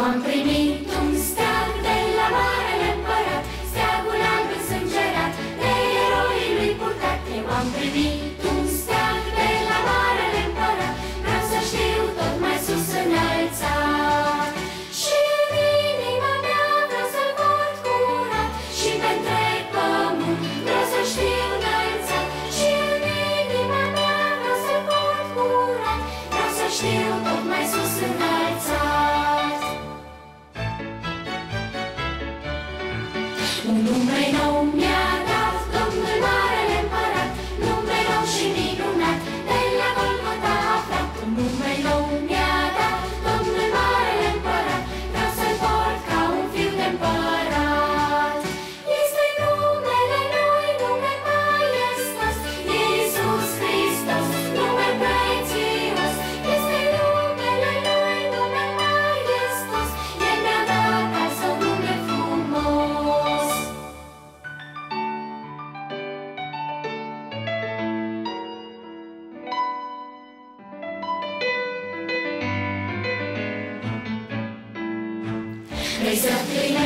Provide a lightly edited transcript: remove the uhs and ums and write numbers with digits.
am primit un steag de la Marele Împărat, steagul alb însângerat, de eroii lui purtat. Eu am primit un steag de la Marele Împărat, vreau să știu tot mai sus înălțat. Și în inima mea vreau să-l văd curat, și pe întreg pământ vreau să știu înălțat. Și în inima mea vreau să-l văd curat, vreau să știu tot mai sus înălțat. Un nume nou mi-a dat Domnul Marele Împărat, nume nou și minunat, de la Golgota aflat. Un nume nou mi-a dat Domnul Marele Împărat, vreau să-l port ca un fiu de împărat. Este numele Lui, nume maiestos, e Iisus Hristos, nume prețios. Este numele Lui, nume maiestos, El mi-a dat al Său nume frumos. Vrei să trăiești